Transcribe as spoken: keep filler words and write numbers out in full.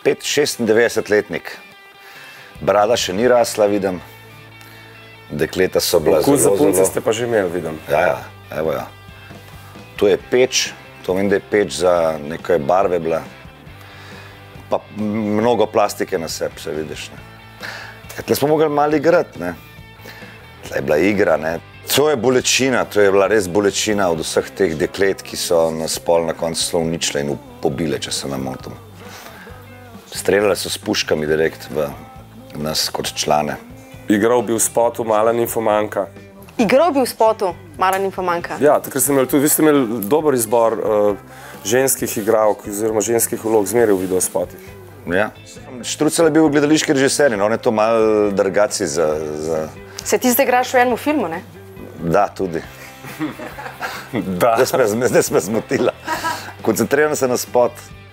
šestindevetdesetletnik. Brada še ni rasla, vidim. Dekleta so bila zelo, zelo... Okus za punce ste pa že imeli, vidim. Ja, ja, evo ja. To je peč, to vem, da je peč za nekaj barve bila. Pa mnogo plastike na sebi, se vidiš, ne. Tle smo mogli malo igrati, ne. Tle je bila igra, ne. To je bolečina, to je bila res bolečina od vseh teh deklet, ki so nas pol na koncu zelo uničile in pobile, če se ne motim. Streljale so s puškami direkt v nas kot člane. Igral bi v spotu Mala nimfomanka. Igral bi v spotu Mala nimfomanka? Ja, takrat ste imeli tudi, vi ste imeli dober izbor ženskih igralk oziroma ženskih vlog zmeraj v videospotih. Ja. Štrucelj je bil gledališki režiser in on je to malo drgaci za... Se ti zdaj igraš v enem filmu, ne? Da, tudi. Zdaj smo zmotila. Koncentriramo se na spot.